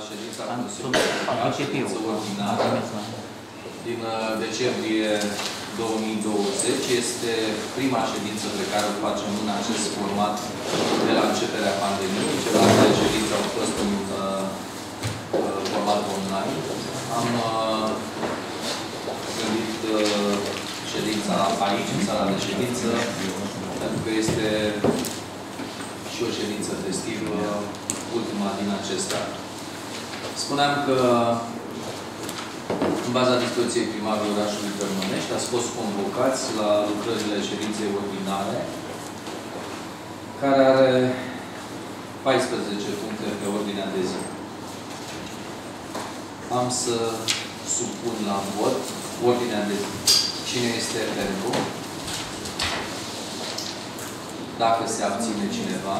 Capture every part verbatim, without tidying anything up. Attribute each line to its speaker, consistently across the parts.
Speaker 1: ședința Consiliului ordinară din decembrie două mii douăzeci. Este prima ședință pe care o facem în acest format de la începerea pandemiei. Celelalte ședințe au fost în uh, format online. Am uh, gândit uh, ședința aici, în sala de ședință, pentru că este și o ședință festivă, ultima din acesta. Spuneam că, în baza dispoziției primarului orașului Tărmănești, ați fost convocați la lucrările ședinței ordinare, care are paisprezece puncte pe ordinea de zi. Am să supun la vot ordinea de zi. Cine este pentru? Dacă se abține cineva,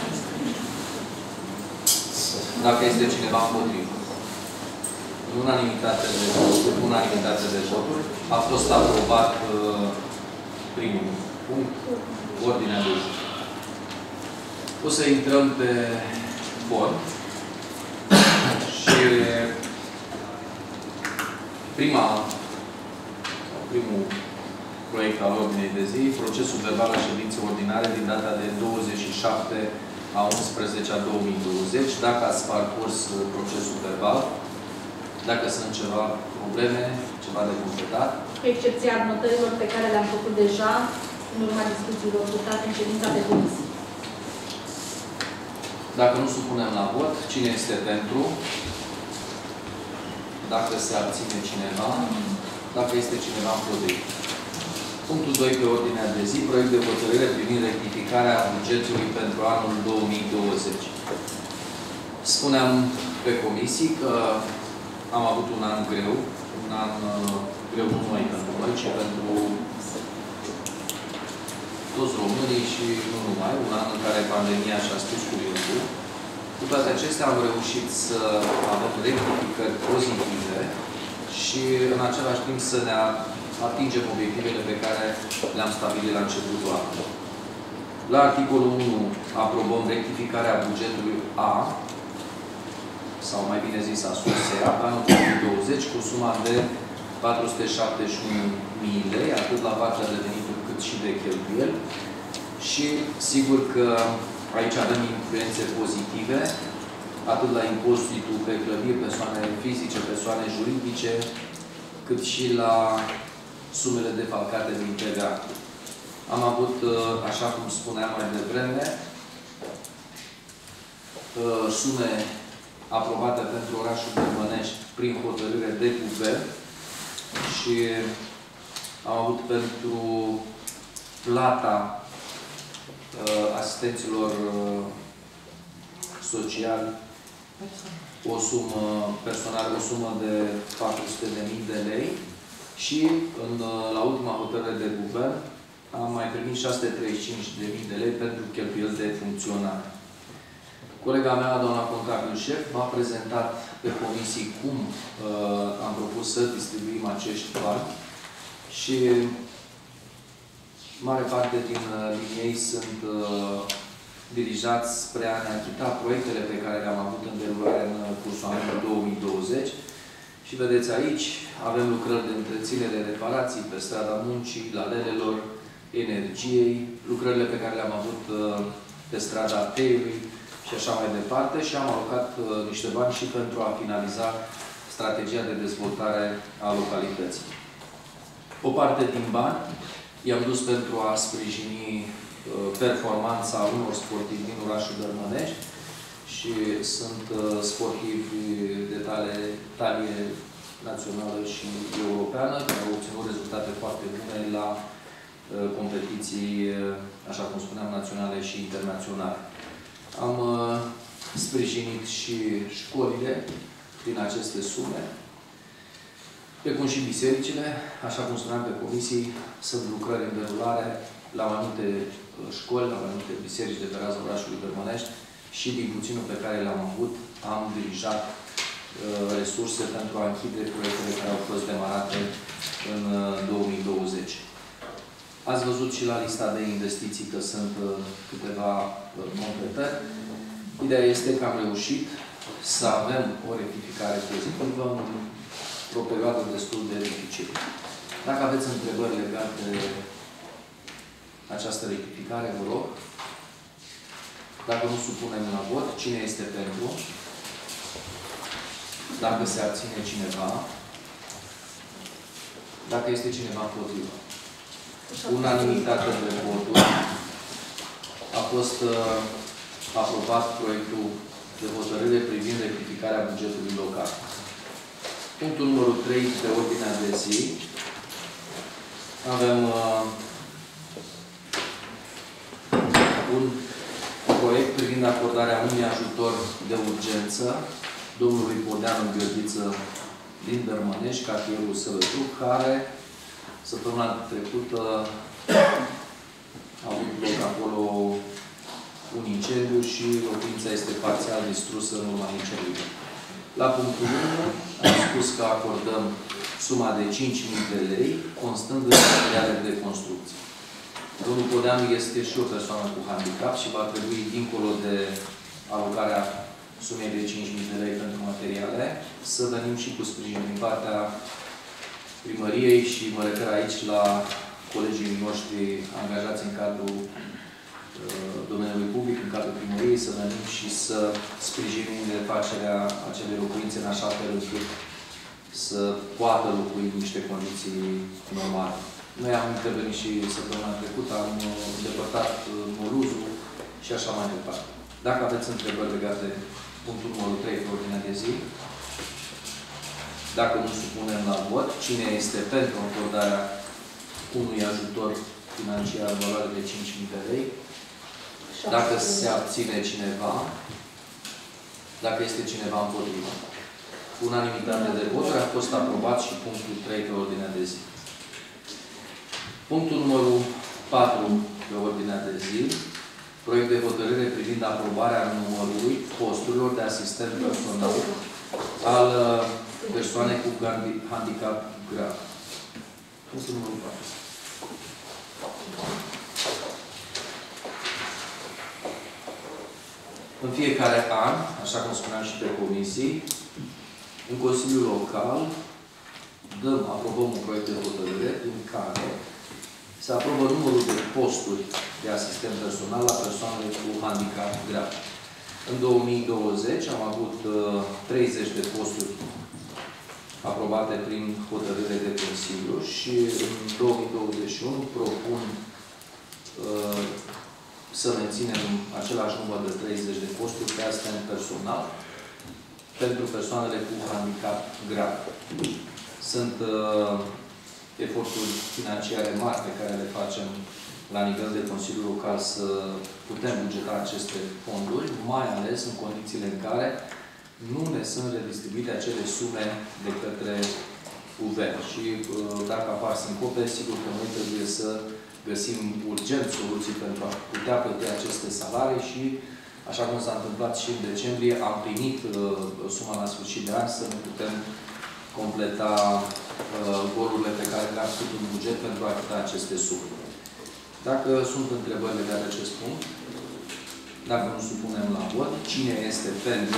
Speaker 1: dacă este cineva împotrivă. În unanimitate de voturi, unanimitate de voturi, a fost aprobat uh, primul punct, ordinea de zi. O să intrăm pe vot și prima, primul proiect al ordinei de zi, procesul verbal al ședinței ordinare din data de douăzeci și șapte a unsprezecea două mii douăzeci. Dacă ați parcurs procesul verbal, dacă sunt ceva probleme, ceva de completat.
Speaker 2: Cu excepția notărilor pe care le-am făcut deja în urma discuțiilor purtate în ședința de comisie.
Speaker 1: Dacă nu supunem la vot, cine este pentru? Dacă se abține cineva, dacă este cineva împotrivă. Punctul doi pe ordinea de zi, proiect de hotărâre privind rectificarea bugetului pentru anul două mii douăzeci. Spuneam pe comisii că am avut un an greu, un an uh, greu nu numai pentru noi, ci pentru toți românii și nu numai, un an în care pandemia și-a spus cuvântul. Cu toate acestea am reușit să avem rectificări pozitive și în același timp să ne atingem obiectivele pe care le-am stabilit la începutul anului. La articolul unu aprobăm rectificarea bugetului A, sau mai bine zis a S U S E A, pe anul două mii douăzeci, cu suma de patru sute șaptezeci și unu de mii de lei, atât la partea de venituri cât și de cheltuieli. Și sigur că aici avem influențe pozitive, atât la impozitul pe clădiri, persoane fizice, persoane juridice, cât și la sumele defalcate din T V A. Am avut, așa cum spuneam mai devreme, sume aprobate pentru orașul Tărmănești prin hotărâre de guvern și am avut pentru plata asistenților sociali o sumă personală, o sumă de patru sute de mii de lei și în, la ultima hotărâre de guvern am mai primit șase sute treizeci și cinci de mii de lei pentru cheltuieli de funcționare. Colega mea, doamna contabil șef, v-a prezentat pe comisii cum uh, am propus să distribuim acești bani și mare parte din, din ei sunt uh, dirijați spre a ne achita proiectele pe care le-am avut în derulare în cursul anului două mii douăzeci. Și vedeți aici, avem lucrări de întreținere, reparații pe strada Muncii, Lalelelor, Energiei, lucrările pe care le-am avut uh, pe strada Teiului și așa mai departe. Și am alocat uh, niște bani și pentru a finaliza strategia de dezvoltare a localității. O parte din bani i-am dus pentru a sprijini uh, performanța unor sportivi din orașul Tărmănești și sunt uh, sportivi de tale, talie națională și europeană, care au obținut rezultate foarte bune la uh, competiții, uh, așa cum spuneam, naționale și internaționale. Am uh, sprijinit și școlile din aceste sume, precum și bisericile. Așa cum spuneam pe comisii, sunt lucrări în derulare la mai multe școli, la mai multe biserici de pe raza orașului Tărmănești și din puținul pe care l-am avut, am dirijat uh, resurse pentru a închide proiectele care au fost demarate în uh, două mii douăzeci. Ați văzut și la lista de investiții că sunt uh, câteva uh, completări. Ideea este că am reușit să avem o rectificare pozitivă într-o perioadă destul de dificilă. Dacă aveți întrebări legate de această rectificare, vă rog. Dacă nu supunem la vot, cine este pentru? Dacă se abține cineva? Dacă este cineva împotrivă? Unanimitate de voturi. A fost uh, aprobat proiectul de hotărâre privind rectificarea bugetului local. Punctul numărul trei pe ordinea de zi. Avem uh, un proiect privind acordarea unui ajutor de urgență domnului Podeanu Gheorghiță din Dărmănești, cartierul Sălătuc, care săptămâna trecută a avut loc acolo un incendiu și locuința este parțial distrusă în urma incendiului. La punctul unu am spus că acordăm suma de cinci mii de lei, constând în materiale de construcție. Domnul Podeanu este și o persoană cu handicap și va trebui, dincolo de alocarea sumei de cinci mii de lei pentru materiale, să venim și cu sprijin din partea primăriei și mă refer aici la colegii noștri angajați în cadrul uh, domeniului public, în cadrul primăriei, să venim și să sprijinim refacerea acelei locuințe în așa fel încât să poată locui în niște condiții normale. Noi am intervenit și săptămâna trecută, am îndepărtat moluzul și așa mai departe. Dacă aveți întrebări legate de punctul numărul trei pe ordinea de zi, dacă nu supunem la vot, cine este pentru acordarea unui ajutor financiar în valoare de cinci mii de lei, dacă se abține cineva, dacă este cineva împotrivă. Unanimitate de voturi a fost aprobat și punctul trei pe ordinea de zi. Punctul numărul patru pe ordinea de zi, proiect de hotărâre privind aprobarea numărului posturilor de asistent personal al persoanei cu handicap grav. Punctul numărul patru. În fiecare an, așa cum spuneam și pe comisii, în Consiliul Local dăm, aprobăm un proiect de hotărâre în care se aprobă numărul de posturi de asistent personal la persoanele cu handicap grav. În două mii douăzeci am avut uh, treizeci de posturi aprobate prin hotărâre de Consiliu și în două mii douăzeci și unu propun uh, să menținem același număr de treizeci de posturi de asistent personal pentru persoanele cu handicap grav. Sunt uh, eforturi financiare mari pe care le facem la nivel de Consiliul Local să putem bugeta aceste fonduri, mai ales în condițiile în care nu ne sunt redistribuite acele sume de către guvern. Și uh, dacă apar sincope, sigur că noi trebuie să găsim urgent soluții pentru a putea plăti aceste salarii și, așa cum s-a întâmplat și în decembrie, am primit uh, suma la sfârșit de an să ne putem completa uh, golurile pe care le-am făcut în buget pentru a achita aceste sume. Dacă sunt întrebări legate de acest punct, dacă nu supunem la vot, cine este pentru?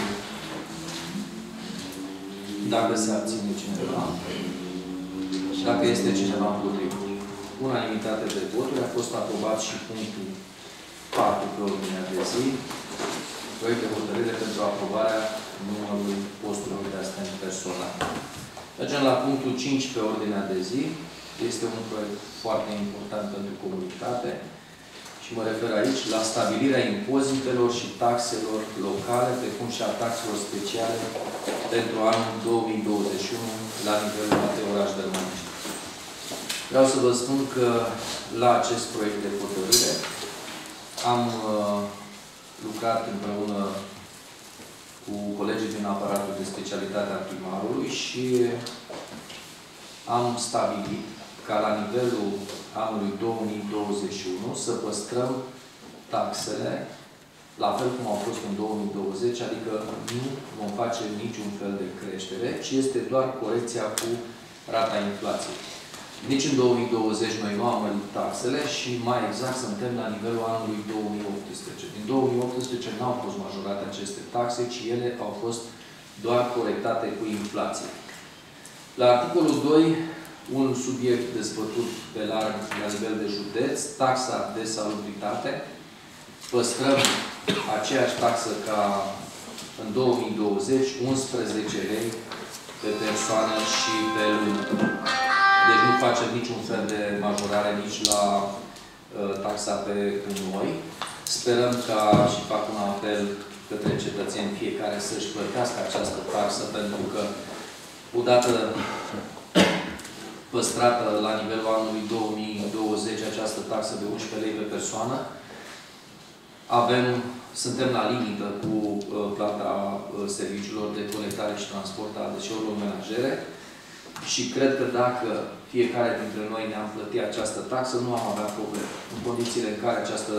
Speaker 1: Dacă se abține cineva? Dacă este cineva împotrivă? Unanimitate de voturi. A fost aprobat și punctul patru pe ordinea de zi. Proiect de hotărâre pentru aprobarea numărului posturilor de asistent personal. Mergem la punctul cinci pe ordinea de zi. Este un proiect foarte important pentru comunitate și mă refer aici la stabilirea impozitelor și taxelor locale, precum și a taxelor speciale pentru anul două mii douăzeci și unu la nivelul de oraș Dărmănești. Vreau să vă spun că la acest proiect de hotărâre am uh, lucrat împreună cu colegii din aparatul de specialitate a primarului și am stabilit ca la nivelul anului două mii douăzeci și unu să păstrăm taxele la fel cum au fost în două mii douăzeci, adică nu vom face niciun fel de creștere, ci este doar corecția cu rata inflației. Nici în două mii douăzeci noi nu am mărit taxele și mai exact suntem la nivelul anului două mii optsprezece. Din două mii optsprezece n-au fost majorate aceste taxe, ci ele au fost doar corectate cu inflație. La articolul doi, un subiect dezbătut pe larg la nivel de județ, taxa de salubritate. Păstrăm aceeași taxă ca în două mii douăzeci, unsprezece lei pe persoană și pe lună. Deci nu facem niciun fel de majorare nici la uh, taxa pe gunoi. Sperăm ca, și fac un apel către cetățeni, fiecare să-și plătească această taxă, pentru că odată păstrată la nivelul anului două mii douăzeci această taxă de unsprezece lei pe persoană, avem, suntem la limită cu uh, plata uh, serviciilor de colectare și transport a deșeurilor menajere și cred că dacă fiecare dintre noi ne-am plătit această taxă, nu am avea probleme. În condițiile în care această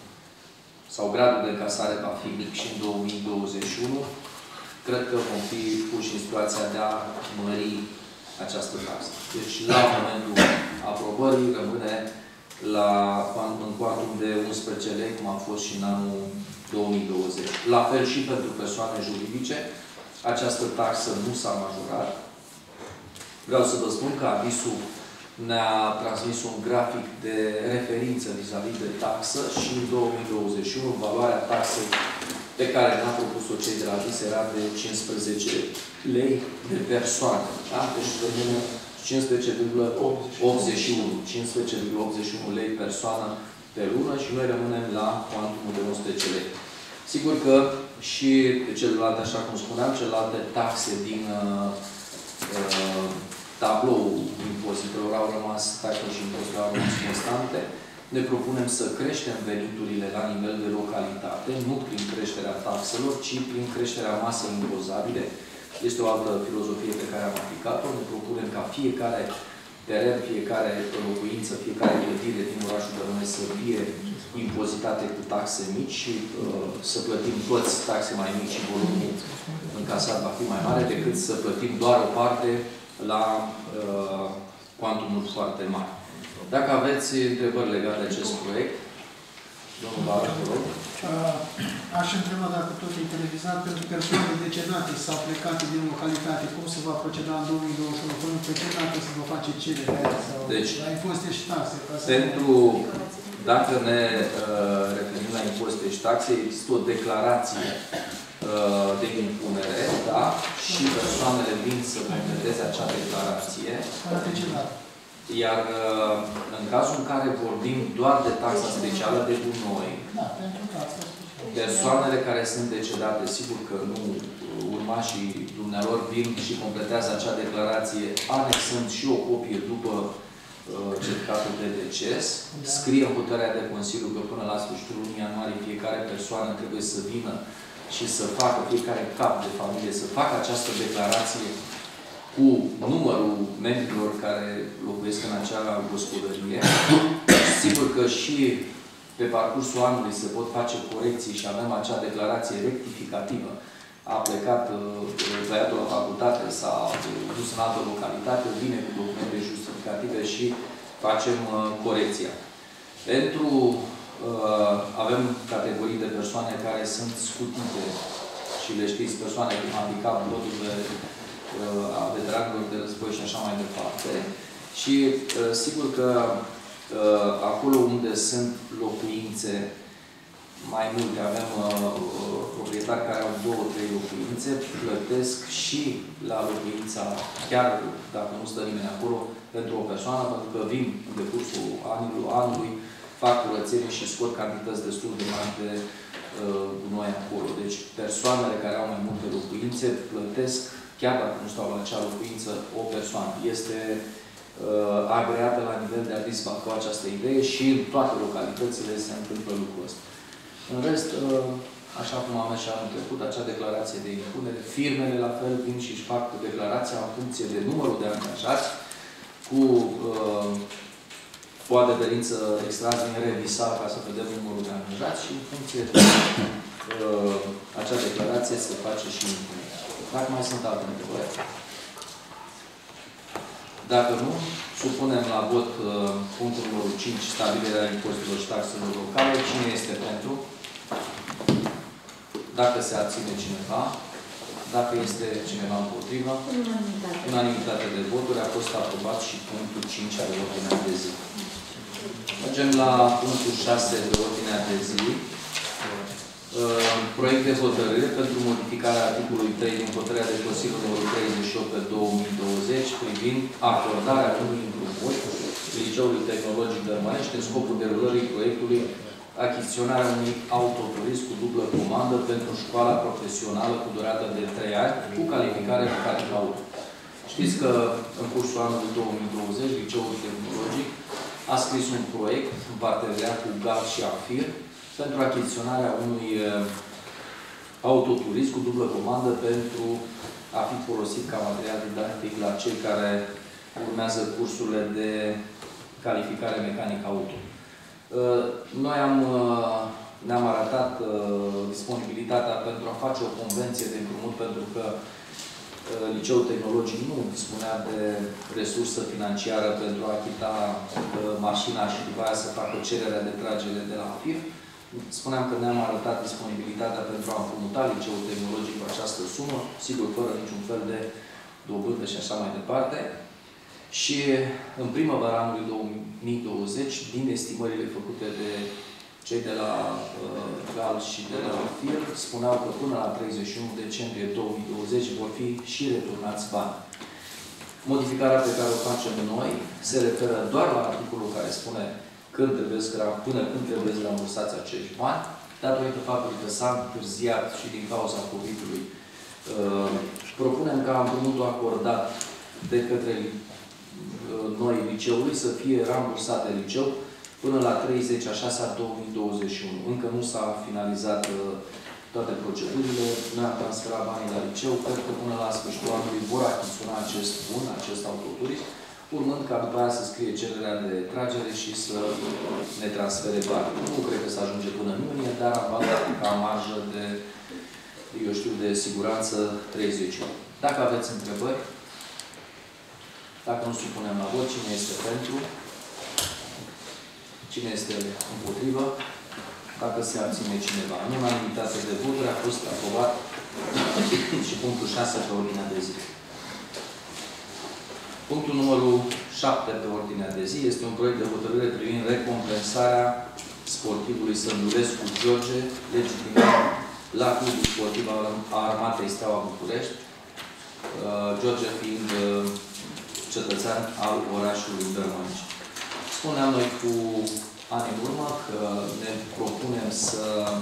Speaker 1: sau gradul de încasare va fi mic și în două mii douăzeci și unu, cred că vom fi puși în situația de a mări această taxă. Deci, la momentul aprobării, rămâne la în cuantum de unsprezece lei, cum a fost și în anul două mii douăzeci. La fel și pentru persoane juridice, această taxă nu s-a majorat. Vreau să vă spun că avisul ne-a transmis un grafic de referință vis-a-vis de taxă și în două mii douăzeci și unu valoarea taxei pe care ne-a propus-o cei de la avis era de cincisprezece lei de persoană. Da? Deci rămâne cincisprezece virgulă optzeci și unu. cincisprezece virgulă optzeci și unu lei persoană pe lună și noi rămânem la cuantumul de unsprezece lei. Sigur că și celelalte, așa cum spuneam, celelalte taxe din uh, uh, tablou impozitelor au rămas, taxe și impozitele au rămas constante. Ne propunem să creștem veniturile la nivel de localitate, nu prin creșterea taxelor, ci prin creșterea masei impozabile. Este o altă filozofie pe care am aplicat-o. Ne propunem ca fiecare teren, fiecare locuință, fiecare clădire din orașul Bănăi să fie impozitate cu taxe mici și uh, să plătim toți taxe mai mici și volumul încasat va fi mai mare decât să plătim doar o parte la uh, cuantumuri foarte mari. Dacă aveți întrebări legate de acest proiect, domnul Bară, vă rog.
Speaker 3: Aș întreba dacă tot e televizat pentru persoane decedate sau plecate din localitate, cum se va proceda în două mii douăzeci și unu? Până pe ce dată se va face cererea sau
Speaker 1: deci,
Speaker 3: la impozite și taxe?
Speaker 1: Pentru, dacă ne uh, referim la impozite și taxe, există o declarație uh, de impunere, da? Și persoanele vin să completeze acea declarație.
Speaker 3: Până pe ce dată?
Speaker 1: Iar în cazul în care vorbim doar de taxa specială de gunoi,
Speaker 3: da, pentru taxa specială,
Speaker 1: persoanele care sunt decedate, sigur că nu urmașii dumnealor vin și completează acea declarație, anexând și o copie după uh, certificatul de deces, da. Scrie în hotărârea de Consiliu că până la sfârșitul lunii ianuarie fiecare persoană trebuie să vină și să facă, fiecare cap de familie, să facă această declarație cu numărul membrilor care locuiesc în acea gospodărie. Sigur că și pe parcursul anului se pot face corecții și avem acea declarație rectificativă. A plecat băiatul la facultate, s-a dus în altă localitate, vine cu documente justificative și facem corecția. Pentru uh, avem categorii de persoane care sunt scutite și le știți, persoane cu handicap, motive a veteranilor de război și așa mai departe. Și sigur că acolo unde sunt locuințe mai multe, avem proprietari care au două, trei locuințe, plătesc și la locuința, chiar dacă nu stă nimeni acolo, pentru o persoană, pentru că vin în decursul anului, anului fac curățenie și scot cantități destul de mari de gunoi acolo. Deci persoanele care au mai multe locuințe plătesc, chiar dacă nu stau la acea locuință, o persoană. Este uh, agreată la nivel de ADISVA cu această idee și în toate localitățile se întâmplă lucrul ăsta. În rest, uh, așa cum am și anul trecut, acea declarație de impunere, firmele la fel vin și își fac declarația în funcție de numărul de angajați, cu uh, o adeverință extras din revisal ca să vedem numărul de angajați și în funcție de uh, acea declarație se face și impunerea. Dacă mai sunt alte întrebări. Dacă nu, supunem la vot uh, punctul numărul cinci, stabilirea impozitelor și taxelor locale. Cine este pentru? Dacă se abține cineva, dacă este cineva împotrivă,
Speaker 2: Unanimitate.
Speaker 1: unanimitate de voturi, a fost aprobat și punctul cinci al ordinea de zi. Mergem la punctul șase de ordinea de zi. Proiect de hotărâre pentru modificarea articolului trei din hotărârea de Consiliul numărul treizeci și opt pe două mii douăzeci privind acordarea unui împrumut Liceului Tehnologic Dărmănești în scopul derulării proiectului achiziționarea unui autoturism cu dublă comandă pentru școala profesională cu durată de trei ani cu calificare mecanică auto. Știți că în cursul anului două mii douăzeci Liceul Tehnologic a scris un proiect în parteneriat cu G A L și AFIR pentru achiziționarea unui autoturism cu dublă comandă pentru a fi folosit ca material didactic la cei care urmează cursurile de calificare mecanică auto. Noi am, ne-am arătat disponibilitatea pentru a face o convenție de împrumut, pentru că Liceul Tehnologic nu dispunea de resursă financiară pentru a achita mașina și după aia să facă cererea de tragere de la AFIR. Spuneam că ne-am arătat disponibilitatea pentru a împrumuta Liceul Tehnologic cu această sumă, sigur, fără niciun fel de dobândă și așa mai departe. Și în primăvara anului două mii douăzeci, din estimările făcute de cei de la uh, G A L și de la AFIR, spuneau că până la treizeci și unu decembrie două mii douăzeci vor fi și returnați bani. Modificarea pe care o facem noi se referă doar la articolul care spune când trebuie, până când trebuie rambursați acești bani, datorită faptului că s-a întârziat și din cauza COVID-ului. Uh, propunem ca împrumutul acordat de către noi liceului să fie rambursate liceu până la treizeci a șasea două mii douăzeci și unu. Încă nu s-a finalizat uh, toate procedurile, noi am transferat banii la liceu, cred că până la sfârșitul anului vor achiziționa acest bun, acest autoturism, urmând ca după aia să scrie cererea de tragere și să ne transfere bani. Nu cred că se ajunge până în iunie, dar am luat ca marjă de, eu știu, de siguranță treizeci. Dacă aveți întrebări, dacă nu supunem la vot, cine este pentru? Cine este împotrivă? Dacă se abține cineva. În unanimitate de voturi a fost aprobat și punctul șase pe ordinea de zi. Punctul numărul șapte pe ordinea de zi este un proiect de hotărâre privind recompensarea sportivului Sândulescu George, legitimat la Clubul Sportiv al Armatei Steaua București, George fiind cetățean al orașului Dărmănești. Spuneam noi cu ani în urmă că ne propunem să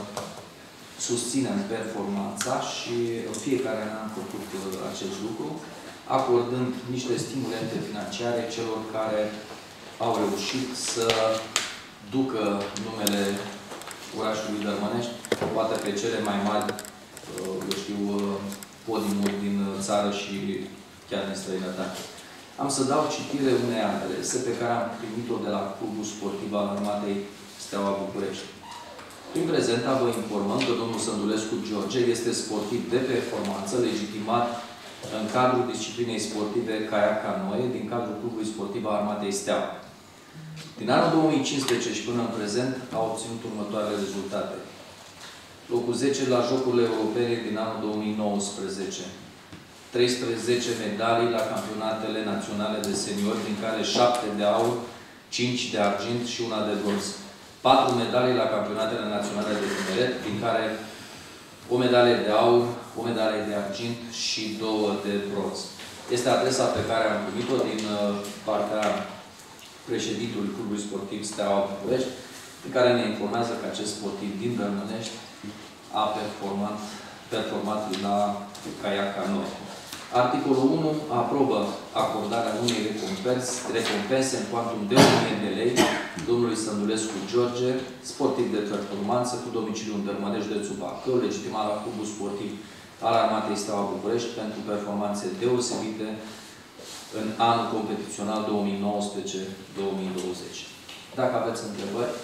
Speaker 1: susținem performanța și în fiecare an am făcut acest lucru, acordând niște stimulente financiare celor care au reușit să ducă numele orașului Dărmănești, poate pe cele mai mari, eu știu, podiumuri din țară și chiar din străinătate. Am să dau citire unei adrese pe care am primit-o de la Clubul Sportiv al Armatei Steaua București. Prin prezent, vă informăm că domnul Sândulescu George este sportiv de performanță, legitimat în cadrul disciplinei sportive Caiac Canoe, din cadrul Clubului Sportiv al Armatei Steaua. Din anul două mii cincisprezece și până în prezent, a obținut următoarele rezultate. Locul zece la Jocurile Europene din anul două mii nouăsprezece. treisprezece medalii la campionatele naționale de seniori, din care șapte de aur, cinci de argint și una de bronz. patru medalii la campionatele naționale de tineret, din care o medalie de aur, o medalie de argint și două de bronz. Este adresa pe care am primit-o din partea președintului Clubului Sportiv Steaua București, în care ne informează că acest sportiv din Dărmănești a performat, performat la Caiac Canoe. Articolul unu aprobă acordarea unei recompense, recompense în cuantum de o mie de lei domnului Sândulescu George, sportiv de performanță cu domiciliu în Dărmănești, județul Bacău, legitimat la Clubul Sportiv al Armatei Steaua București pentru performanțe deosebite în anul competițional două mii nouăsprezece două mii douăzeci. Dacă aveți întrebări,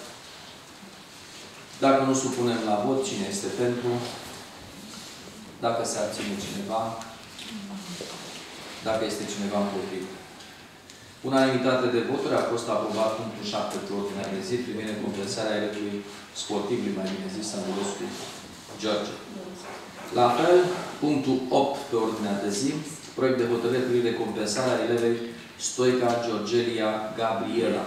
Speaker 1: dacă nu supunem la vot, cine este pentru? Dacă se abține cineva? Dacă este cineva împotrivă. Unanimitate de voturi a fost aprobat punctul șapte pe ordinea de zi privind recompensarea elevului sportivului, mai bine zis, Andulescu George. La fel, punctul opt pe ordinea de zi, proiect de hotărâre privind recompensarea elevei Stoica Georgelia Gabriela.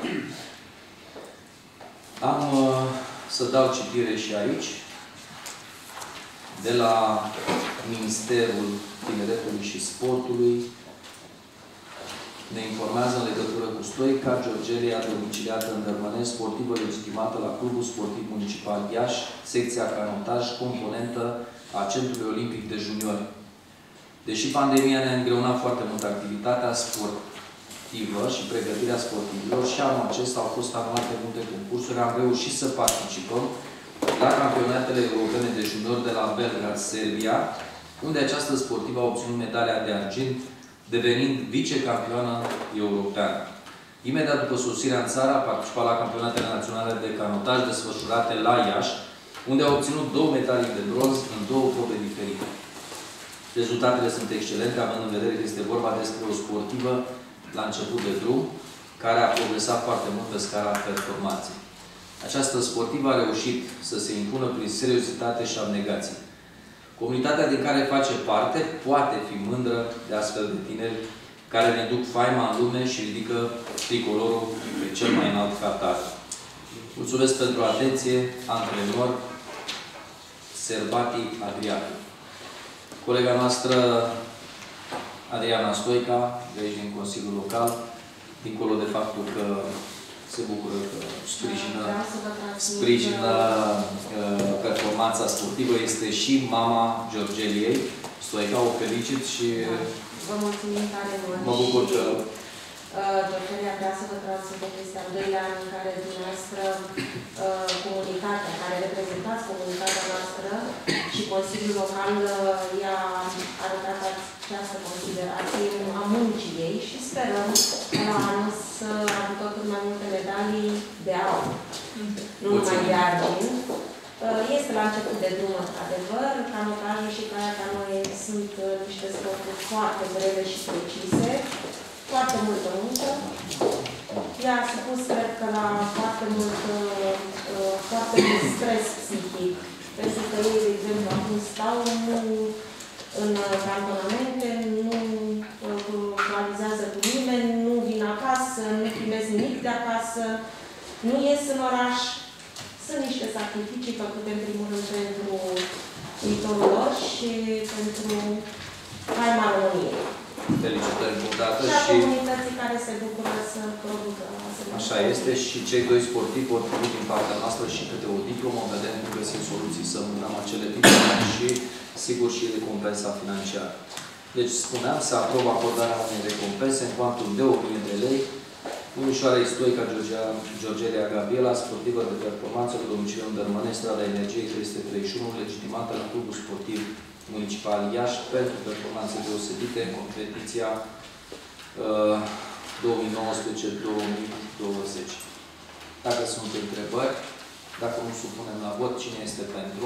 Speaker 1: Am uh, să dau citire și aici, de la Ministerul Tineretului și Sportului. Ne informează în legătură cu Stoica Georgelia, domiciliată în Dărmănesc, sportivă legitimată la Clubul Sportiv Municipal Iași, secția canotaj, componentă a Centrului Olimpic de Juniori. Deși pandemia ne-a îngreunat foarte mult activitatea sportivă și pregătirea sportivilor, și anul acesta au fost anulate multe concursuri, am reușit să participăm la campionatele europene de juniori de la Belgrad, Serbia, unde această sportivă a obținut medalia de argint, devenind vicecampioană europeană. Imediat după sosirea în țară, a participat la campionatele naționale de canotaj desfășurate la Iași, unde a obținut două medalii de bronz în două probe diferite. Rezultatele sunt excelente, având în vedere că este vorba despre o sportivă la început de drum, care a progresat foarte mult pe scara performanței. Această sportivă a reușit să se impună prin seriozitate și abnegație. Comunitatea din care face parte poate fi mândră de astfel de tineri care ne duc faima în lume și ridică tricolorul pe cel mai înalt captar. Mulțumesc pentru atenție, antrenor Serbati Adrian. Colega noastră, Adriana Stoica, de aici din Consiliul Local, dincolo de faptul că se bucură că sprijină, sprijină uh, performanța sportivă, este și mama Georgeliei Stoica. O felicit și
Speaker 4: vă mulțumim tare mult.
Speaker 1: Mă bucur că
Speaker 4: Georgelia vrea să vă transmită că este al doilea an în care dumneavoastră, uh, comunitatea, care reprezentați comunitatea noastră și Consiliul Local uh, i-a arătat această considerație a muncii ei și sperăm la anul să aducă cât mai multe medalii de aur, nu numai de argint. Uh, este la început de drum, într-adevăr. Canotajul și caia canoe sunt uh, niște sporturi foarte grele și precise. Foarte multă muncă. Ea a supus, cred că, la foarte mult, uh, foarte mult stres psihic. Pentru că ei, de exemplu, acum stau nu în cantonamente, nu uh, realizează cu nimeni, nu vin acasă, nu primesc nimic de acasă, nu ies în oraș. Sunt niște sacrificii făcute, în primul rând, pentru viitorul lor și pentru faima României.
Speaker 1: felicitări încă o dată
Speaker 4: și a
Speaker 1: și
Speaker 4: comunității care se bucură să producă.
Speaker 1: așa este și cei doi sportivi vor primi din partea noastră și câte o diplomă, vedem cum găsim soluții să mânăm acele diplome și, sigur, și recompensa financiară. Deci, spuneam, se aprobă acordarea unei recompense în cuantum de o mie de lei domnișoarei Stoica Georgelia Gabriela, sportivă de performanță cu domiciliu în Dărmănesc, strada Energiei trei sute treizeci și unu, legitimată la Clubul Sportiv Municipal Iași pentru performanțe deosebite în competiția uh, două mii nouăsprezece două mii douăzeci. Dacă sunt întrebări, dacă nu supunem la vot, cine este pentru?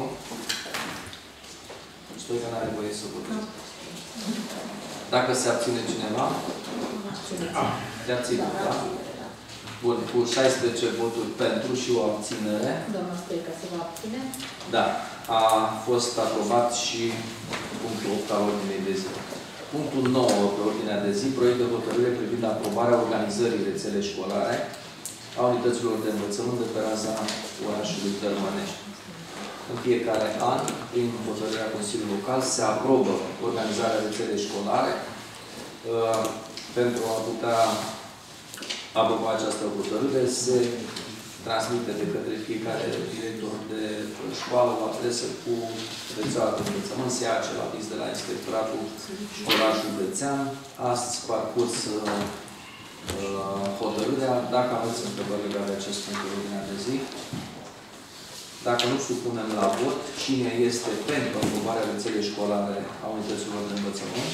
Speaker 1: Stoica nu are voie să voteze. Dacă se abține cineva? Se abține, da? Bun, cu șaisprezece voturi pentru și o abținere.
Speaker 2: Doamna Stoica se va abține?
Speaker 1: Da. A fost aprobat și punctul opt al ordinei de zi. Punctul nouă pe ordinea de zi, proiect de hotărâre privind aprobarea organizării rețele școlare a unităților de învățământ de pe raza orașului Dărmănești. În fiecare an, prin hotărârea Consiliului Local, se aprobă organizarea rețelei școlare. Uh, pentru a putea aproba această hotărâre, se transmite de către fiecare director de școală o adresă cu rețeaua de învățământ, se ia acel aviz de la Inspectoratul Școlar Județean. Ați parcurs uh, hotărârea. Dacă aveți întrebări legate de acest punct de ordine de zi, dacă nu supunem la vot, cine este pentru aprobarea rețelei școlare a unităților de învățământ?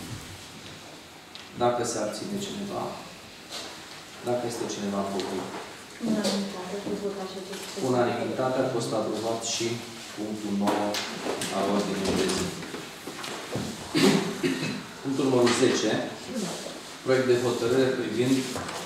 Speaker 1: Dacă se abține cineva, dacă este cineva împotrivă. Unanimitate a fost aprobat și punctul nouă al ordinii de zi. Punctul numărul zece. Proiect de hotărâre privind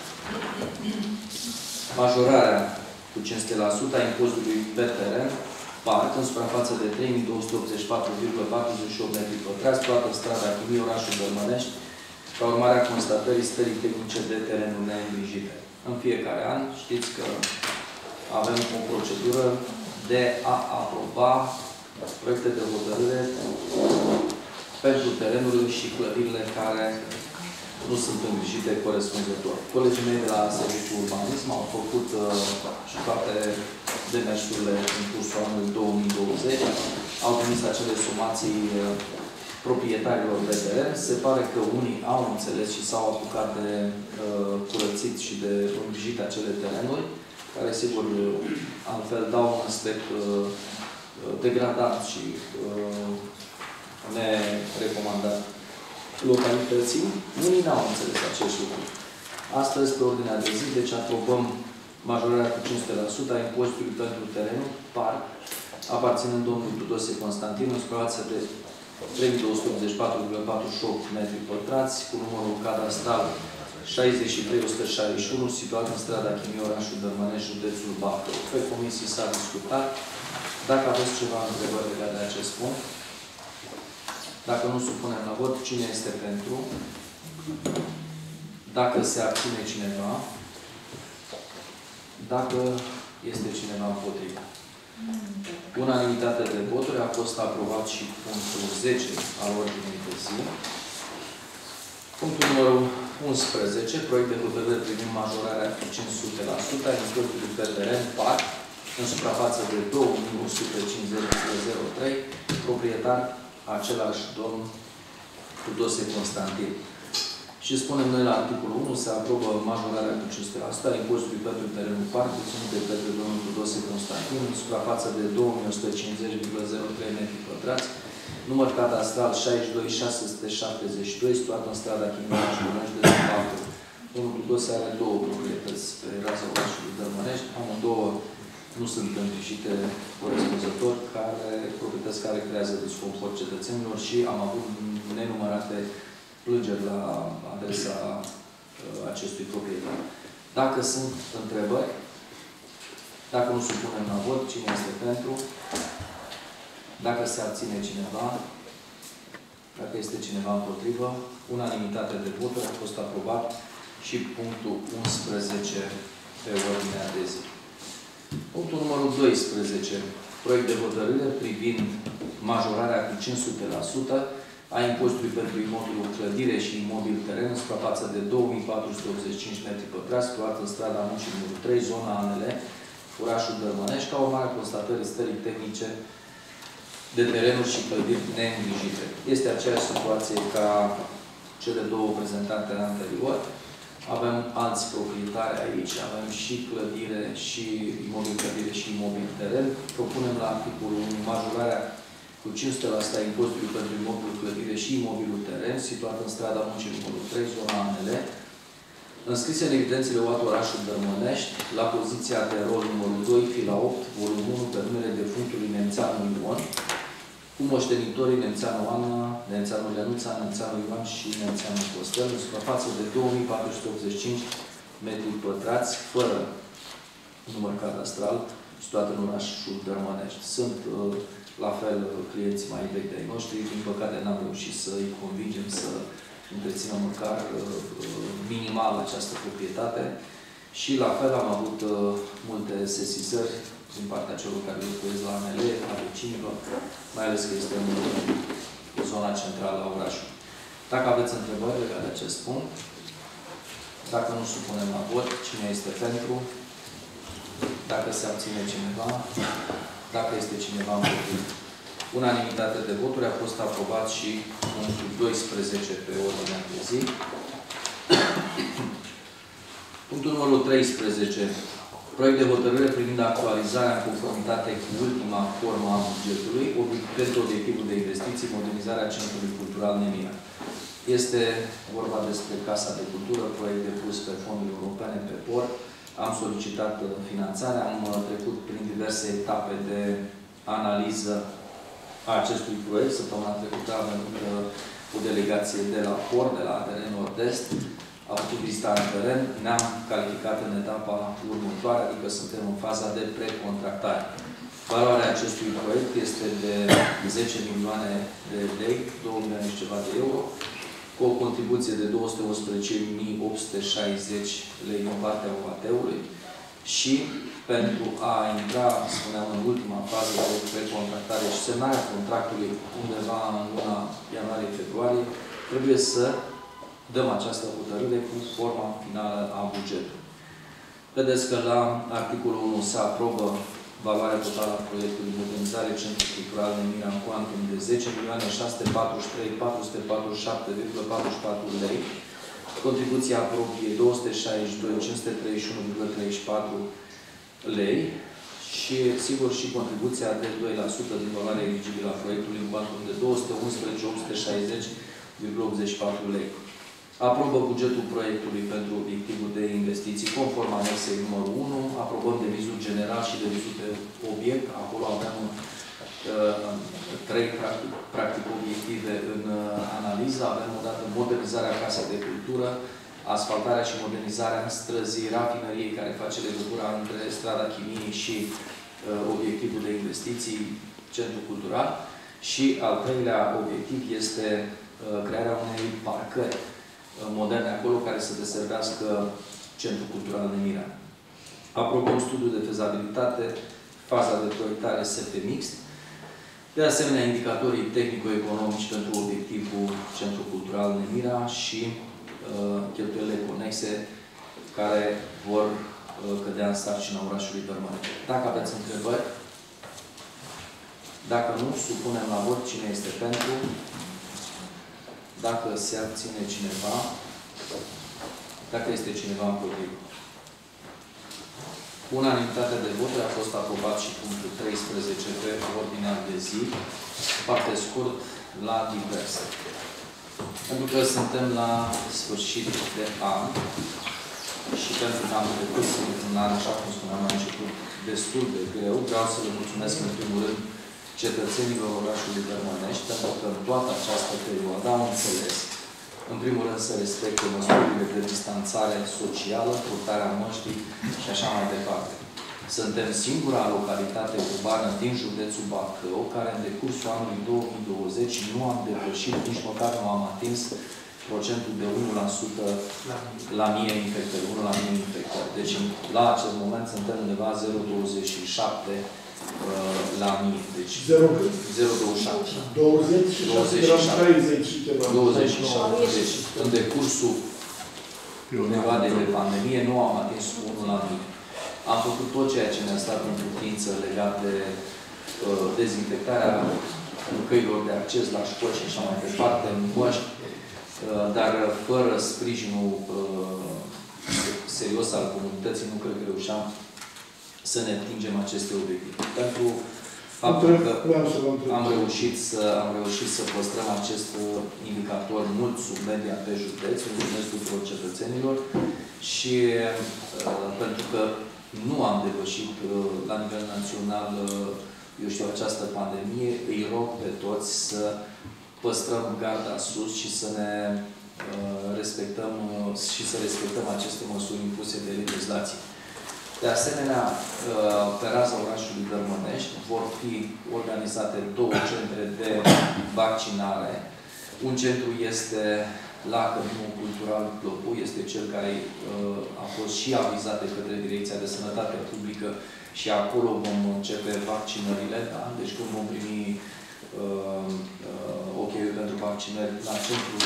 Speaker 1: majorarea cu cinci sute la sută a impozitului pe teren, parc, în suprafață de trei mii două sute optzeci și patru virgulă patruzeci și opt metri pătrați, toată strada Chimii, orașul Dărmănești, ca urmare a constatării stării tehnice de terenuri neîngrijite. În fiecare an, știți că avem o procedură de a aproba proiecte de hotărâre pentru terenurile și clădirile care nu sunt îngrijite corespunzător. Colegii mei de la Serviciul Urbanism au făcut uh, și toate demersurile în cursul anului două mii douăzeci, au trimis acele somații uh, proprietarilor de teren. Se pare că unii au înțeles și s-au apucat de uh, curățit și de îngrijit acele terenuri, care, sigur, altfel dau un aspect uh, degradat și uh, nerecomandat localității. Unii n-au înțeles acest lucru. Astăzi, pe ordinea de zi, deci aprobăm majorarea cu cinci sute la sută a impozitului pentru terenul parc, aparținând domnului Tudose Constantin, în suprafață de trei mii două sute optzeci și patru virgulă patruzeci și opt metri pătrați, cu numărul cadastral șaizeci și trei o sută șaizeci și unu, situat în strada Chimii, orașul Dărmănești, județul Bacău. Pe comisie s-a discutat. Dacă aveți ceva întrebări legate de acest punct, dacă nu supunem la vot, cine este pentru? Dacă se abține cineva? Dacă este cineva împotrivă. Unanimitate de voturi, a fost aprobat și punctul zece al ordinei de zi. Punctul numărul unsprezece, proiect de hotărâre privind majorarea cu cinci sute la sută a impozitului pe teren parc, în suprafață de două mii o sută cincizeci virgulă zero trei, proprietar același domn Tudose Constantin. Și spunem noi la articolul unu, se aprobă majorarea cu cinci sute la sută a impozitului pentru terenul parc, ținut de către domnul Tudose Constantin, în suprafață de două mii o sută cincizeci virgulă zero trei metri pătrați, număr cadastral șaizeci și doi șase sute șaptezeci și doi, situat în strada Chimii și Dărmănești de Bacău. Domnul Tudose are două proprietăți pe raza orașului Dărmănești, amândouă nu sunt îngrijite corespunzător, care, proprietăți care creează disconfort cetățenilor și am avut nenumărate plângeri la adresa uh, acestui proprietar. Dacă sunt întrebări, dacă nu supunem la vot, cine este pentru? Dacă se abține cineva, dacă este cineva împotrivă, unanimitate de voturi, a fost aprobat și punctul unsprezece pe ordinea de zi. Punctul numărul doisprezece. Proiect de hotărâre privind majorarea cu cinci sute la sută a impozitului pentru imobilul clădire și imobil teren în suprafață de două mii patru sute optzeci și cinci metri pătrați, situat în strada Muncii numărul trei, zona A N L, orașul Dărmănești, ca urmare a constatării stării tehnice de terenuri și clădiri neîngrijite. Este aceeași situație ca cele două prezentate anterior. Avem alți proprietari aici, avem și clădire, și imobil clădire și imobil teren. Propunem la articolul unu majorarea cu cinci sute la sută a impozitului pentru imobilul clădire și imobilul teren, situat în strada Muncii numărul trei, zona A N L, înscrise în evidențele O A T orașul Dărmănești, la poziția de rol numărul doi, fila opt, volumul unu, pe numele defunctului Nemțeanu Ion, cu moștenitorii Nemțeanu Ana, Nemțeanu Lenuța, Nemțeanu Ioan și Nemțeanu Costel, în suprafață de două mii patru sute optzeci și cinci metri pătrați, fără număr cadastral, situat în orașul Dărmănești. Sunt uh, la fel clienți mai vechi de-ai noștri, din păcate n-am reușit să-i convingem să întrețină măcar uh, minimal această proprietate și la fel am avut uh, multe sesizări din partea celor care locuiesc la A N L, a vecinilor, mai ales că este în zona centrală a orașului. Dacă aveți întrebări legate de acest punct, dacă nu supunem la vot, cine este pentru, dacă se abține cineva, dacă este cineva împotrivă. Unanimitate de voturi, a fost aprobat și punctul doisprezece pe ordinea de zi. Punctul numărul treisprezece. Proiect de hotărâre privind actualizarea în conformitate cu ultima formă a bugetului pentru obiectivul de investiții, modernizarea Centrului Cultural Nemira. Este vorba despre Casa de Cultură, proiect depus pe fonduri europene, pe P O R. Am solicitat finanțarea, am trecut prin diverse etape de analiză a acestui proiect. Săptămâna trecută avem o delegație de la P O R, de la A D R Nord-Est, a făcut vizita în teren, ne-am calificat în etapa următoare, adică suntem în faza de precontractare. Valoarea acestui proiect este de zece milioane de lei, două milioane și ceva de euro, cu o contribuție de două sute unsprezece mii opt sute șaizeci lei din partea O A T-ului și pentru a intra, spuneam, în ultima fază de precontractare și semnarea contractului undeva în luna ianuarie-februarie, trebuie să dăm această hotărâre cu forma finală a bugetului. Vedeți că la articolul unu se aprobă valoarea totală a proiectului modernizare Centru Cultural Nemira în cuantum de zece milioane șase sute patruzeci și trei mii patru sute patruzeci și șapte virgulă patruzeci și patru lei, contribuția proprie două sute șaizeci și doi mii cinci sute treizeci și unu virgulă treizeci și patru lei și, sigur, și contribuția de doi la sută din valoarea eligibilă a proiectului în cuantum de două sute unsprezece mii opt sute șaizeci virgulă optzeci și patru lei. Aprobă bugetul proiectului pentru obiectivul de investiții conform anexei numărul unu, aprobăm devizul general și devizul de obiect. Acolo avem uh, trei practic, practic obiective în uh, analiză. Avem odată modernizarea Casei de Cultură, asfaltarea și modernizarea străzii rafinăriei care face legătura între strada Chimii și uh, obiectivul de investiții, Centru Cultural. Și al treilea obiectiv este uh, crearea unei parcări moderne acolo, care să deservească Centrul Cultural Nemira. Aprobăm studiul de fezabilitate, faza de proiectare S F mixt, de asemenea indicatorii tehnico-economici pentru obiectivul Centrul Cultural Nemira și uh, cheltuielile conexe care vor uh, cădea în sarcina orașului Dărmănești. Dacă aveți întrebări, dacă nu, supunem la vot cine este pentru. Dacă se abține cineva, dacă este cineva împotrivă. Unanimitatea de voturi a fost aprobat și punctul treisprezece pe ordinea de zi, foarte scurt, la diverse. Pentru că suntem la sfârșit de an și pentru că am trecut într-un an, așa cum spuneam la început, destul de greu, vreau să le mulțumesc în primul rând cetățenilor orașului Dărmănești, pentru că în toată această perioadă au înțeles, în primul rând, să respecte măsurile de distanțare socială, purtarea măștii și așa mai departe. Suntem singura localitate urbană din județul Bacău, care în decursul anului două mii douăzeci nu am depășit, nici măcar nu am atins procentul de unu la sută la mie infectări, unu la mie infectări. Deci, la acest moment, suntem undeva zero virgulă douăzeci și șapte la mii. Deci zero virgulă douăzeci și șapte.
Speaker 5: douăzeci și șapte, treizeci și ceva.
Speaker 1: douăzeci și șapte. Deci, în decursul perioadei de pandemie, nu am atins unu la mie. Am făcut tot ceea ce ne-a stat în putință legat de uh, dezinfectarea căilor de acces la școli și așa mai departe, în măști, uh, dar fără sprijinul uh, serios al comunității, nu cred că reușeam să ne atingem aceste obiective. Pentru faptul că am reușit să, am reușit să păstrăm acest indicator mult sub media pe județ, mulțumesc tuturor cetățenilor și uh, pentru că nu am depășit uh, la nivel național, uh, eu știu, această pandemie, îi rog pe toți să păstrăm garda sus și să ne uh, respectăm uh, și să respectăm aceste măsuri impuse de legislație. De asemenea, pe raza orașului Dărmănești vor fi organizate două centre de vaccinare. Un centru este la Căminul Cultural Plopu, este cel care a fost și avizat de către Direcția de Sănătate Publică și acolo vom începe vaccinările. Da? Deci când vom primi uh, uh, ok-ul pentru vaccinări la centrul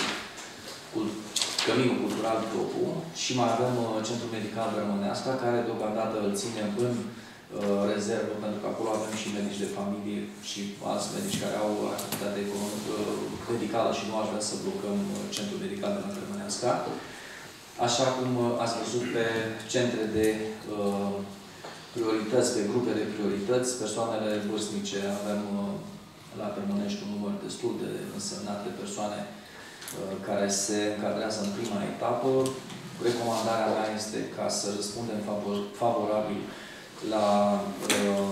Speaker 1: Căminul Cultural Plopu și mai avem uh, Centrul Medical Dărmăneasca, care deocamdată îl ținem în uh, rezervă, pentru că acolo avem și medici de familie și alți medici care au activitate economică, medicală și nu aș vrea să blocăm uh, Centrul Medical de la Dărmăneasca. Așa cum uh, ați văzut pe centre de uh, priorități, pe grupe de priorități, persoanele vârstnice, avem uh, la Dărmănești un număr destul de însemnat de persoane care se încadrează în prima etapă. Recomandarea mea este ca să răspundem favor, favorabil la uh,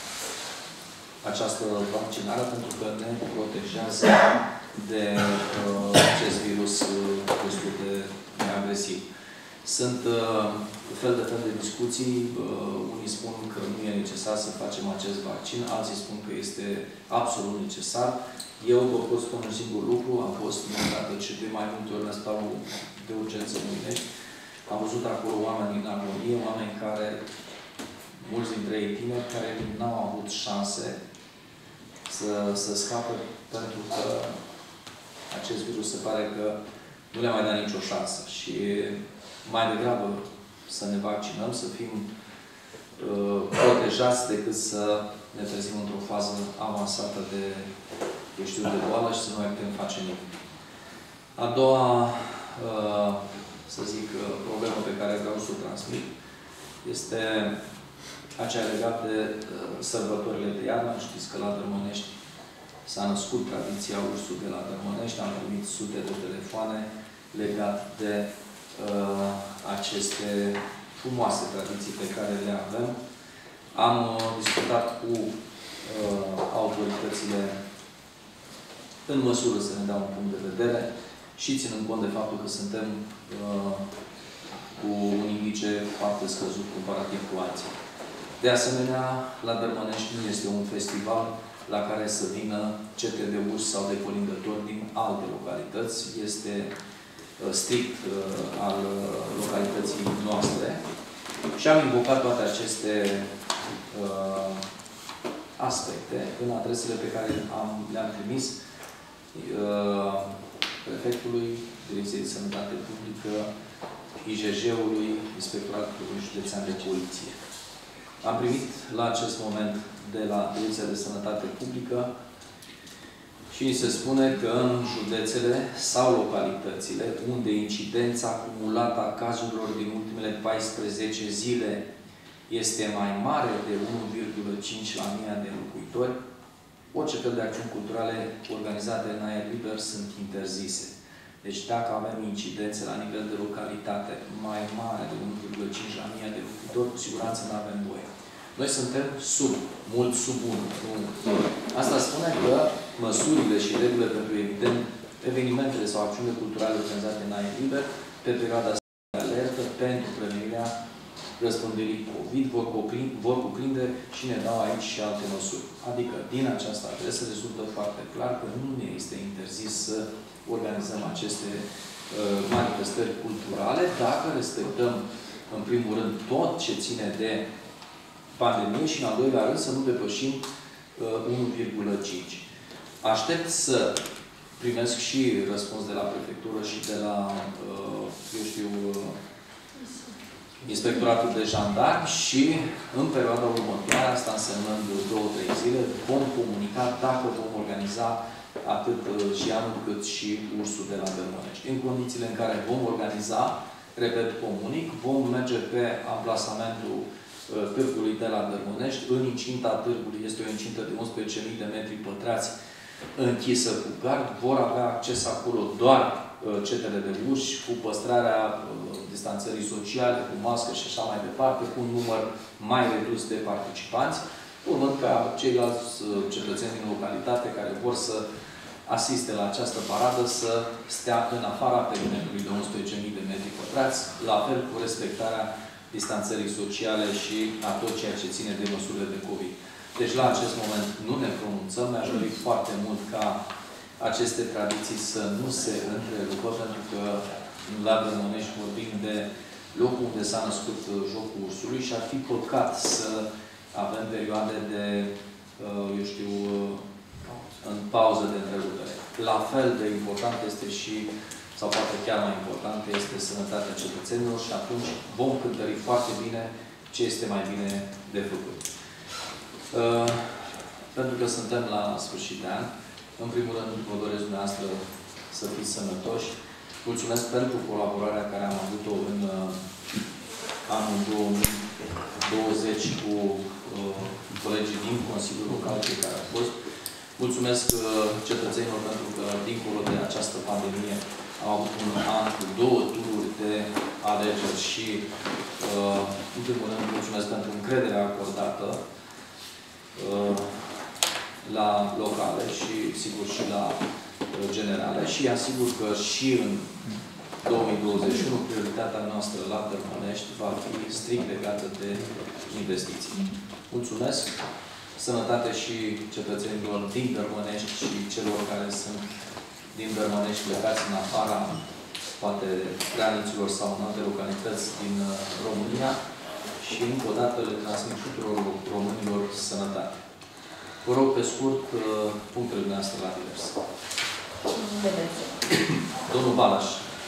Speaker 1: această vaccinare, pentru că ne protejează de uh, acest virus uh, destul de agresiv. Sunt uh, fel de fel de discuții. Uh, unii spun că nu e necesar să facem acest vaccin, alții spun că este absolut necesar. Eu vă pot spune un singur lucru. Am fost dată și de mai multe ori în spitalul de urgență Mâinești. Am văzut acolo oameni în agonie, oameni care, mulți dintre ei tineri, care n-au avut șanse să, să scape pentru că acest virus se pare că nu le-a mai dat nicio șansă. Și mai degrabă să ne vaccinăm, să fim uh, protejați decât să ne trezim într-o fază avansată de, eu știu, de boală și să nu mai putem face nimic. A doua, uh, să zic, problemă pe care vreau să o transmit este aceea legată de uh, sărbătorile de iarnă. Știți că la Dărmănești s-a născut tradiția ursului de la Dărmănești. Am primit sute de telefoane legate de uh, aceste frumoase tradiții pe care le avem. Am uh, discutat cu uh, autoritățile în măsură să ne dea un punct de vedere și ținând cont de faptul că suntem uh, cu un indice foarte scăzut comparativ cu alții. De asemenea, la Dărmănești nu este un festival la care să vină cete de urși sau de colindători din alte localități. Este uh, strict uh, al uh, localității noastre. Și am invocat toate aceste uh, aspecte în adresele pe care le-am trimis uh, prefectului, Direcției de Sănătate Publică, I J J-ului, Inspectoratului Județean de Poliție. Am primit la acest moment de la Direcția de Sănătate Publică și ni se spune că în județele sau localitățile unde incidența acumulată a cazurilor din ultimele paisprezece zile este mai mare de unu virgulă cinci la mie de locuitori, orice fel de acțiuni culturale organizate în aer liber sunt interzise. Deci dacă avem incidențe la nivel de localitate mai mare de unu virgulă cinci la mie de locuitori, cu siguranță nu avem voie. Noi suntem sub, mult sub unu. Asta spune că măsurile și regulile pentru, evident, evenimentele sau acțiunile culturale organizate în aer liber, pe perioada de alertă, pentru prevenirea răspândirii COVID, vor, cuprinde, vor cuprinde și ne dau aici și alte măsuri. Adică, din această adresă rezultă foarte clar că nu ne este interzis să organizăm aceste uh, manifestări culturale dacă respectăm, în primul rând, tot ce ține de pandemie și, în al doilea rând, să nu depășim uh, unu virgulă cinci. Aștept să primesc și răspuns de la prefectură și de la, uh, eu știu, uh, Inspectoratul de Jandarmi și, în perioada următoare, asta însemnând două, trei zile, vom comunica dacă vom organiza atât și anul cât și ursul de la Dărmănești. În condițiile în care vom organiza, repet, comunic, vom merge pe amplasamentul târgului de la Dărmănești. În incinta târgului este o incintă de unsprezece mii de metri pătrați închisă cu gard. Vor avea acces acolo doar cetele de urși, cu păstrarea distanțării sociale, cu mască și așa mai departe, cu un număr mai redus de participanți, urmând ca ceilalți cetățeni din localitate care vor să asiste la această paradă să stea în afara perimetrului de unsprezece mii de metri pătrați, la fel cu respectarea distanțării sociale și a tot ceea ce ține de măsurile de COVID. Deci la acest moment nu ne pronunțăm. Mi-aș dori foarte mult ca aceste tradiții să nu se întrerupă, pentru că la Dărmănești vorbim de locul unde s-a născut jocul ursului și ar fi păcat să avem perioade de, eu știu, în pauză de întrerupere. La fel de important este și, sau poate chiar mai important, este sănătatea cetățenilor și atunci vom cântări foarte bine ce este mai bine de făcut. Uh, pentru că suntem la sfârșit de an, în primul rând vă doresc dumneavoastră să fiți sănătoși. Mulțumesc pentru colaborarea care am avut-o în uh, anul două mii douăzeci cu uh, colegii din Consiliul Local pe care au fost. Mulțumesc uh, cetățenilor pentru că, dincolo de această pandemie, au avut un an cu două tururi de alegeri și, uh, în primul rând, mulțumesc pentru încrederea acordată uh, la locale și, sigur, și la uh, generale și asigur că și în două mii douăzeci și unu, prioritatea noastră la Tărmănești va fi strict legată de investiții. Mulțumesc! Sănătate și cetățenilor din Tărmănești și celor care sunt din Tărmănești plecați în afara, poate, graniților sau în alte localități din România și încă o dată le transmit tuturor românilor sănătate. Vă rog, pe scurt, punctele noastre la divers. Domnul Balaș.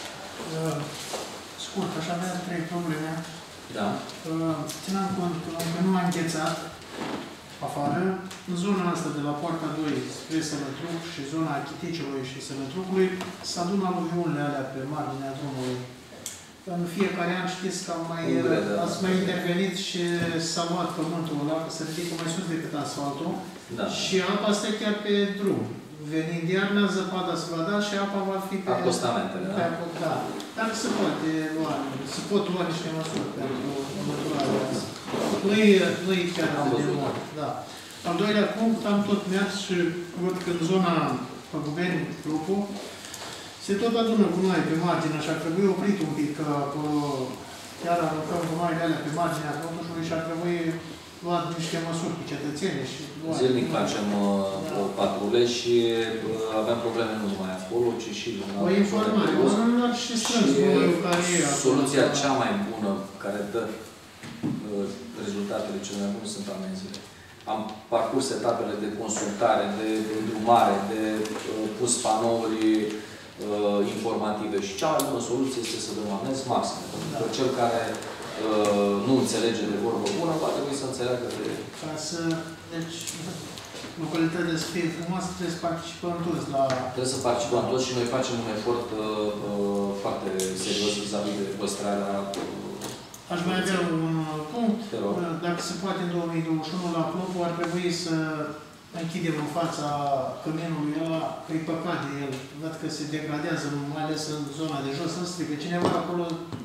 Speaker 3: Scurt, aș avea trei probleme.
Speaker 1: Da.
Speaker 3: Ținând cont că nu a înghețat afară, în zona asta de la poarta doi spre Sănătruc și zona Chiticelui și Sănătrucului se adună aluviunile alea pe marginea drumului. În fiecare an știți că am mai, ați mai intervenit și s-a luat pământul ăla, că se ridică mai sus decât asfaltul. Da. Și apa stă chiar pe drum. Venind iarna, zăpada se va da și apa va fi pe...
Speaker 1: Acostamentele, da?
Speaker 3: Pe, da. Dar se poate lua, se pot lua niște măsuri pentru măturarea asta. Nu-i nu chiar de mult. Da. Al doilea punct, am tot mers și văd că în zona Păgubeni, Lupu, se tot adună gunoi pe margine și ar trebui oprit un pic, că acolo chiar aruncăm gunoaiele alea pe marginea totuși și ar trebui luat niște măsuri cu cetățenii și...
Speaker 1: Zilnic facem uh, o patrule și uh, avem probleme nu numai acolo, ci și în
Speaker 3: o informare, oamenilor și strâns care e acolo.
Speaker 1: Soluția cea mai bună care dă uh, rezultatele cele mai bune sunt amenziile. Am parcurs etapele de consultare, de îndrumare, de uh, pus panouri uh, informative și cea mai bună soluție este să dăm amenzi maxime. Pentru că cel care uh, nu înțelege de vorbă bună, va trebui să înțeleagă de...
Speaker 3: Ca să... Deci, localitatea să fie frumoasă, trebuie să participăm toți la...
Speaker 1: Trebuie să participăm toți și noi facem un efort uh, uh, foarte serios vis-a-vis de păstrarea... Uh,
Speaker 3: Aș mai avea un punct. Dacă se poate în două mii douăzeci și unu la Plopu, ar trebui să închidem în fața căminului ăla, că e păcat de el. Văd că se degradează, mai ales în zona de jos, să strică cineva acolo.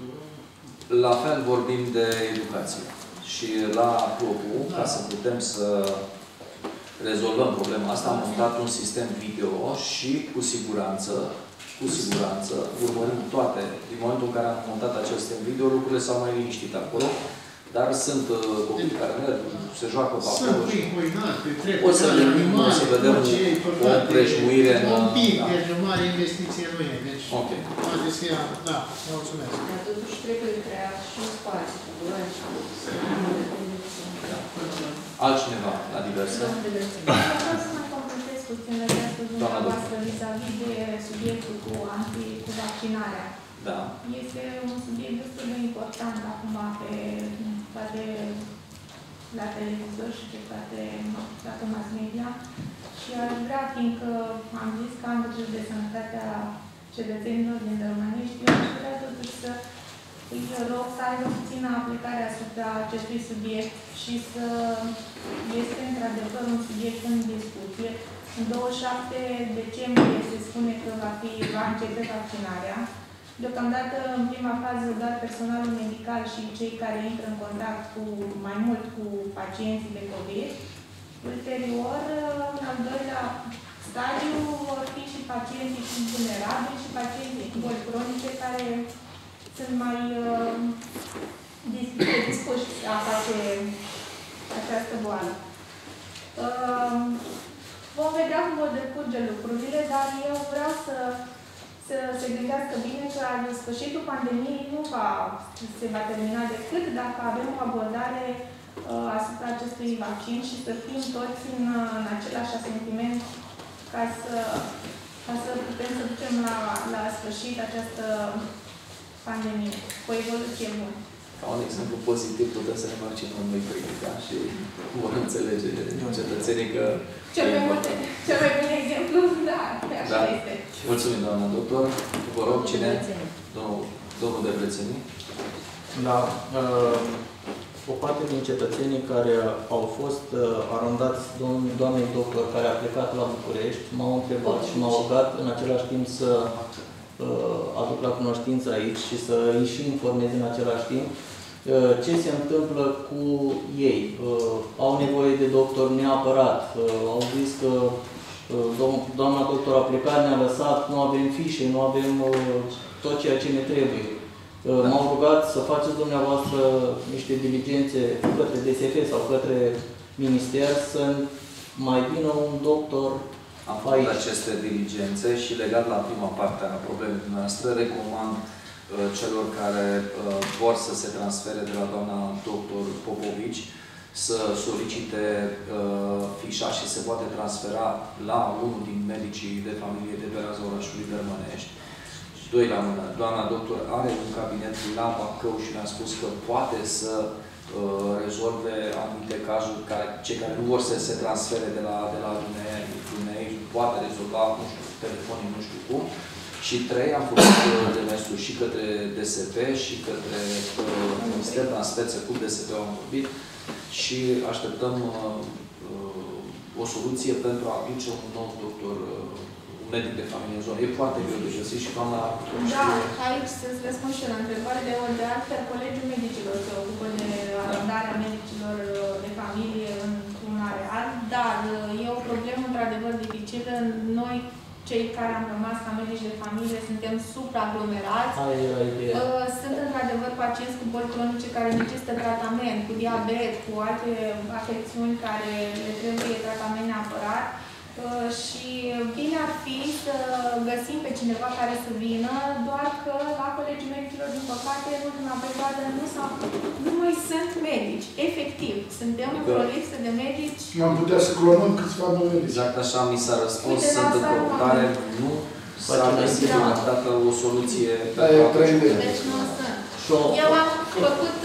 Speaker 1: La fel vorbim de educație. Și la Plopu, da, ca să putem să rezolvăm problema asta, am montat un sistem video și cu siguranță Cu siguranță, urmărim toate. Din momentul în care am montat acest sistem video, lucrurile s-au mai liniștit acolo. Dar sunt uh, copii care merg, se joacă pe acolo.
Speaker 3: Sunt pui, uinate,
Speaker 1: o să, o să vedem o împrejmuire în...
Speaker 3: Un pic, deci o mare investiție nu e. Deci,
Speaker 1: ok.
Speaker 3: Poate să ia, da, mulțumesc.
Speaker 4: Dar totuși trebuie creat și un spațiu cu băi și cu
Speaker 1: altcineva la diverse?
Speaker 2: Vreau să mai completez puțin legătul dumneavoastră vis-a-vis de subiectul cu anti, cu vaccinarea.
Speaker 1: Da.
Speaker 2: Este un subiect destul de important acum pe toate la televizor și pe toate, toate mass media. Și aș vrea, fiindcă am zis că am grijă de sănătatea cetățenilor din Tărmănești, eu aș vrea totuși să îi rog să aibă puțină aplicare asupra acestui subiect și să este într-adevăr un subiect în discuție. În douăzeci și șapte decembrie se spune că va, fi, va începe vaccinarea. Deocamdată, în prima fază, doar personalul medical și cei care intră în contact cu, mai mult cu pacienții de COVID. Ulterior, în al doilea stadiu, vor fi și pacienții vulnerabili și pacienții cu boli cronice care sunt mai uh, dispuși a face această boală. Uh, vom vedea cum vor decurge lucrurile, dar eu vreau să, să se gândească bine că la sfârșitul pandemiei nu va, se va termina decât dacă avem o abordare uh, asupra acestui vaccin și să fim toți în, în același asentiment ca să, ca să putem să ducem la, la sfârșit această pandemie, cu o evoluție bună.
Speaker 1: Ca un exemplu pozitiv, putem să ne vaccinăm noi practic, da? Și vor înțelege cetățenii că...
Speaker 2: Cel mai, multe, cel mai bun exemplu, da, așa da. Este.
Speaker 1: Mulțumim, doamna doctor. Vă rog, cine? Domnul, domnul Debrețeni.
Speaker 6: Da. Uh, o parte din cetățenii care au fost uh, arandați doamnei doctor, care a plecat la București, m-au întrebat și m-au rugat în același timp să uh, aduc la cunoștință aici și să îi și informez în același timp uh, ce se întâmplă cu ei. Uh, au nevoie de doctor neapărat. Uh, au zis că Doamna doctor a plecat, ne-a lăsat, nu avem fișe, nu avem tot ceea ce ne trebuie.
Speaker 1: Da.
Speaker 6: M-au rugat să faceți dumneavoastră niște diligențe către D S F sau către minister să mai vină un doctor.
Speaker 1: Am făcut aceste diligențe și legat la prima parte a problemei noastre, recomand uh, celor care uh, vor să se transfere de la doamna doctor Popovici să solicite uh, fișa și se poate transfera la unul din medicii de familie de pe raza orașului Dărmănești. Doi la mână. Doamna doctor are un cabinet la Bacău și ne-a spus că poate să uh, rezolve anumite cazuri care cei care nu vor să se transfere de la, de la Dunăi, poate rezolva, nu știu, telefonii, nu știu cum. Și trei, am făcut demersul și către D S P și către uh, Ministerul în speță cu D S P am vorbit și așteptăm uh, uh, o soluție pentru a aduce un nou doctor, uh, un medic de familie în zonă. E foarte greu de găsit și doamna...
Speaker 2: Da, aici să-ți răspund și eu la întrebare. De, de altfel, Colegiul Medicilor se ocupă de arondarea medicilor de familie într-un areal, dar e o problemă într-adevăr dificilă. Noi, cei care am rămas ca medici de familie, suntem supraaglomerați. Sunt într-adevăr pacienți cu boli cronice care necesită tratament, cu diabet, cu alte afecțiuni care le trebuie tratament neapărat. Și bine ar fi să găsim pe cineva care să vină, doar că la Colegiul Medicilor, din păcate, în ultima perioadă nu, nu mai sunt medici. Efectiv, suntem într-o lipsă de medici.
Speaker 5: Am putea să clonăm câțiva medici.
Speaker 1: Exact așa mi s-a răspuns, sunt în căutare, nu s-a găsit deocamdată o soluție.
Speaker 2: Deci nu sunt. Eu am făcut,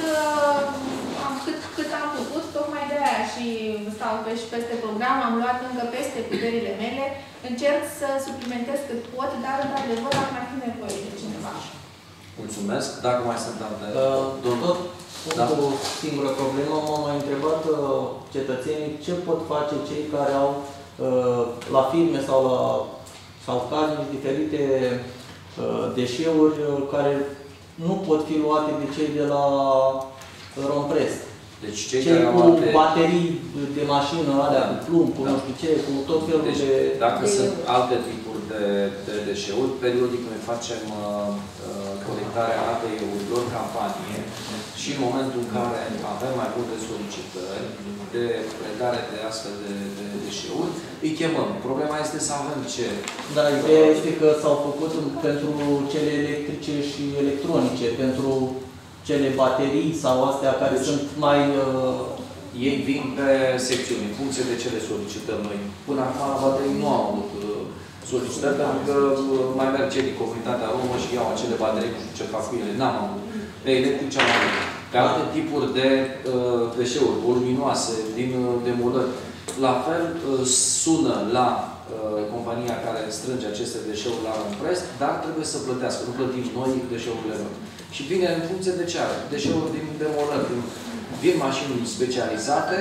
Speaker 2: am cât, cât am putut, tocmai de aia și stau pe, și peste program, am luat încă peste puterile mele, încerc să suplimentez cât pot, dar într-adevăr ar mai fi nevoie de cineva.
Speaker 1: Mulțumesc. Dacă mai sunt alte...
Speaker 6: Uh,
Speaker 1: Domnul?
Speaker 6: Da. O singură problemă, m-au mai întrebat uh, cetățenii ce pot face cei care au uh, la firme sau la sau cazuri diferite uh, deșeuri uh, care nu pot fi luate de cei de la Romprest.
Speaker 1: Deci cei,
Speaker 6: cei
Speaker 1: care
Speaker 6: cu
Speaker 1: au alte...
Speaker 6: baterii de mașină, alea cu plumb, cu nu știu ce, cu tot felul
Speaker 1: deci,
Speaker 6: de...
Speaker 1: Dacă
Speaker 6: de...
Speaker 1: sunt alte tipuri de, de deșeuri, periodic noi facem uh, colectarea apei-urilor, campanie, și în momentul în care avem mai multe solicitări de predare de astfel de, de deșeuri, îi chemăm. Problema este să avem ce...
Speaker 6: Da, ideea este că s-au făcut pentru cele electrice și electronice, pentru cele baterii sau astea care deci, sunt mai... Uh...
Speaker 1: Ei vin pe secțiuni, în funcție de ce le solicităm noi. Până acum la baterii nu au avut uh, solicitări, pentru că uh, mai merg cei din comunitatea romă și iau acele baterii, nu știu ce fac cu ele. N-am avut. Pe electrice am avut. Pe alte tipuri de uh, deșeuri voluminoase, din uh, demolări. La fel, uh, sună la uh, compania care strânge aceste deșeuri la Romprest, dar trebuie să plătească. Nu plătim noi deșeurile lor. Și vine în funcție de ce are. Deșeuri din demolări, din, vin mașini specializate,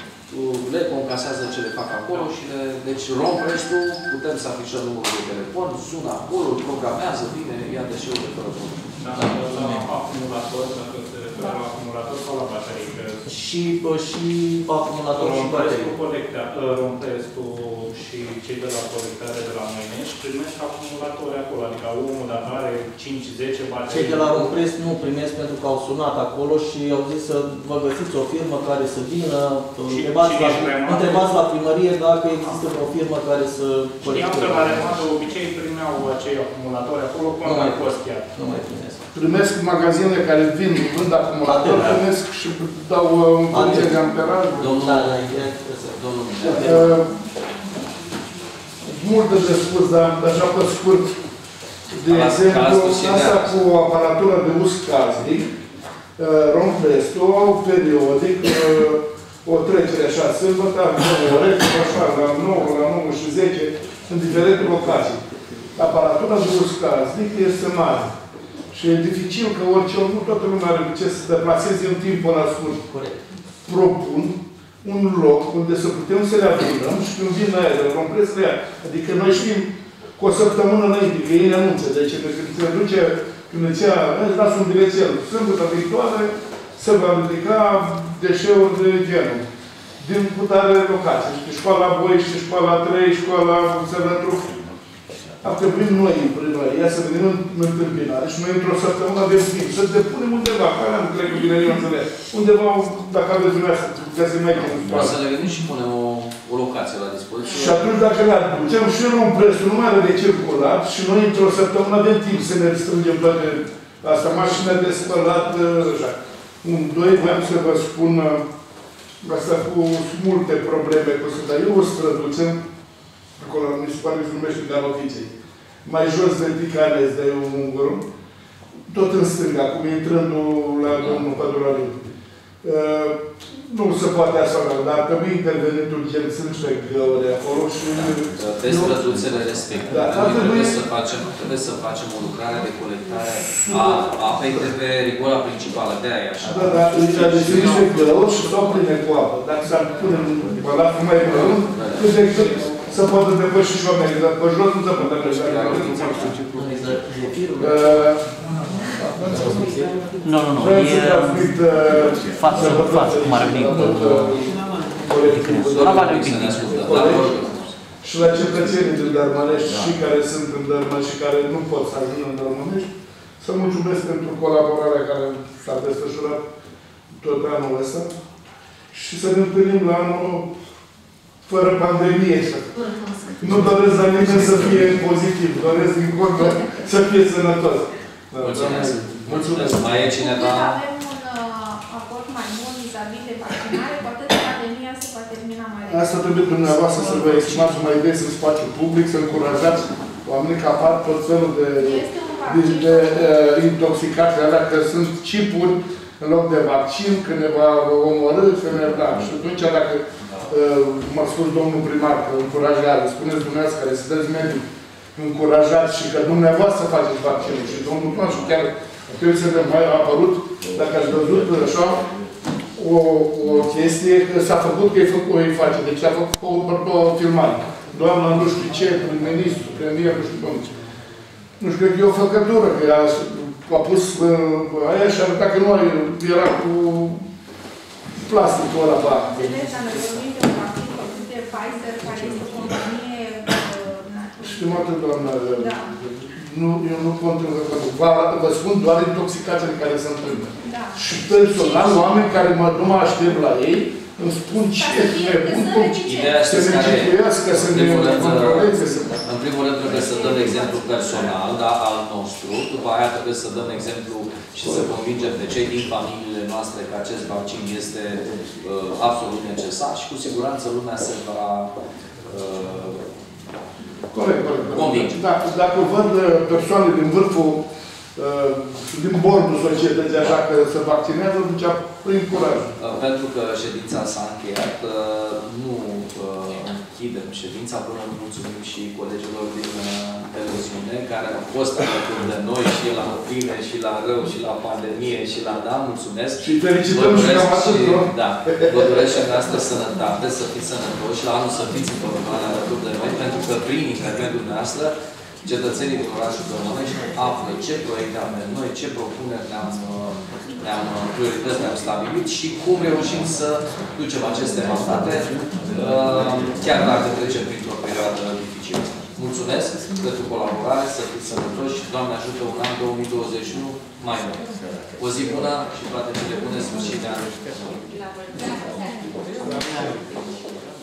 Speaker 1: le concasează ce le fac acolo și le... Deci Romprestul, putem să afișăm numărul de telefon, sună acolo, îl programează, vine, ia deșeurile fără bun.
Speaker 7: Da, la acumulator, dacă se referă la acumulator sau la baterii?
Speaker 6: Și, și acumulator și baterii.
Speaker 7: Romprestul și cei de la colectare de la Măinești primesc acumulatori acolo, adică omul dacă are cinci zece baterii...
Speaker 6: Cei de la Romprest nu primesc pentru că au sunat acolo și au zis să vă găsiți o firmă care să vină, întrebați la, întrebați la primărie dacă există o firmă care să...
Speaker 7: Știam că la Remat de obicei primeau acei acumulatori acolo până
Speaker 6: nu
Speaker 7: mai
Speaker 6: mai
Speaker 7: fost chiar.
Speaker 6: Nu mai primesc.
Speaker 5: Primesc magazinele care vin, vând acumulator, da, primesc și dau în funcție de amperaj.
Speaker 1: Domnul,
Speaker 6: da, da, domnul.
Speaker 5: Uh, mult de spus, dar așa pe scurt. De
Speaker 1: Ala,
Speaker 5: exemplu, asta cu aparatură de uz casnic, uh, Romprestul au periodic uh, o trecere așa sâmbătă, nouă ore, așa, la nouă, la nouă și zece, în diferite locații. Aparatura de uz casnic este mare. Și e dificil că orice om, nu toată lumea are ce să se deplaseze în timp până la scurt.
Speaker 6: Corect.
Speaker 5: Propun un loc unde să putem să le adunăm și când vin la ea, le rompresc la ea. Adică noi știm cu o săptămână înainte, că ei ne anunță. Deci când se duce, când îți ia, îți lasă un bilețel. Sâmbătă viitoare se va ridica deșeuri de genul. din putare locație. Știi, școala Boi, știi, școala trei, școala Sănătruc. Am trebuit noi, în primăria, să venim în, în întâmpinare și noi într-o săptămână avem timp să depunem undeva, care nu cred că bine eu înțeleg. Undeva, dacă aveți dumneavoastră, puteți să mai gândim.
Speaker 1: O să ne gândim și punem o, o locație la dispoziție.
Speaker 5: Și atunci dacă le aducem și luăm prețul, nu mai are de circulat și noi într-o săptămână avem timp să ne strângem toate asta, mașina de spălat, așa. Un, doi, voiam să vă spun asta cu multe probleme, cu să dar eu o străduță, acolo mi se pare că se numește Galoviței. Mai jos de Ticanes, de un ungur, tot în stânga, cum intrându la domnul Păduraliu. Uh, nu se poate așa, dar trebuie intervenit urgent, sunt niște găuri acolo și...
Speaker 1: Pe străduțele respective.
Speaker 5: Da,
Speaker 1: trebuie,
Speaker 5: trebuie,
Speaker 1: să facem, trebuie să facem o lucrare de colectare a apei de pe rigola principală, de aia așa.
Speaker 5: Da, da, deci sunt niște găuri și s-au pline cu apă. Dacă s-ar pune în balat mai mult, cât de cât să poată depăși și oamenii, dar pe jos nu se poate depăși.
Speaker 8: Nu, nu, nu, e față în față, cum ar veni la Valea Picnic.
Speaker 5: Și la cetățenii din Dărmănești și care sunt în Dărmănești și care nu pot să ajungă în Dărmănești, să mulțumesc pentru colaborarea care s-a desfășurat tot anul ăsta și să ne întâlnim la anul fără pandemie. Nu doresc la nimeni să fie pozitiv, doresc din contră să fie sănătos.
Speaker 1: Mulțumesc.
Speaker 5: Mulțumesc.
Speaker 1: Mai e cineva?
Speaker 2: Avem un uh, aport mai bun vis-a-vis de vaccinare, cu atât pandemia se va termina mai repede.
Speaker 5: Asta trebuie dumneavoastră să vă exprimați mai des în spațiu public, să încurajați oamenii că apar tot felul de, de, de uh, intoxicații alea, că sunt chipuri în loc de vaccin, că ne va omorâ, că ne da. Și atunci, dacă uh, m-a spus domnul primar că încurajează, spuneți dumneavoastră care sunteți medic, încurajați și că dumneavoastră faceți vaccinul și domnul Toan și chiar trebuie să mai a apărut, dacă ați văzut așa, o, o chestie, că s-a făcut că e făcut, o îi face, deci a făcut o, o, o filmare. Doamna nu știu ce, prim-ministru, premier, nu știu cum. Nu știu, cred că e o făcătură, că a, a pus uh, aia și arăta că nu era cu plasticul ăla pe apă.
Speaker 2: Înțelegeți, am vorbit de un vaccin făcut de Pfizer, care este o companie
Speaker 5: Stimată doamnă,
Speaker 2: da.
Speaker 5: nu, eu nu control, vă, vă spun doar intoxicațiile care se întâmplă.
Speaker 2: Da.
Speaker 5: Și personal, oameni care mă, nu mă aștept la ei, îmi spun ce nebun,
Speaker 1: Ideea
Speaker 5: să ne cicuiască, să ne controleze.
Speaker 1: În primul rând trebuie să dăm exemplu personal, da, al nostru, după aia trebuie să dăm exemplu și să convingem pe cei din familiile noastre că acest vaccin este uh, absolut necesar și cu siguranță lumea se va uh,
Speaker 5: Corect, corect.
Speaker 1: convinge.
Speaker 5: Dacă, dacă văd persoane din vârful, uh, din bordul societății, așa că se vaccinează, atunci prin curaj.
Speaker 1: Pentru că ședința s-a încheiat, nu închidem ședința până nu mulțumim și colegilor din televiziune care au fost alături de noi și la bine, și la rău, și la pandemie, și la da, mulțumesc.
Speaker 5: Și felicităm și cam atât, nu?
Speaker 1: Da, vă doresc și noastră sănătate, să fiți sănătoși, la anul să fiți în continuare alături de noi, pentru că prin intermediul noastră cetățenii din orașul Dărmănești află ce proiecte avem noi, ce propuneri ne-am ne-am priorități ne-am stabilit și cum reușim să ducem aceste mandate, chiar dacă trecem printr-o perioadă dificilă. Mulțumesc pentru colaborare, să fiți sănătoși și Doamne ajută un an două mii douăzeci și unu mai mult. O zi bună și toate cele bune, sfârșit de an.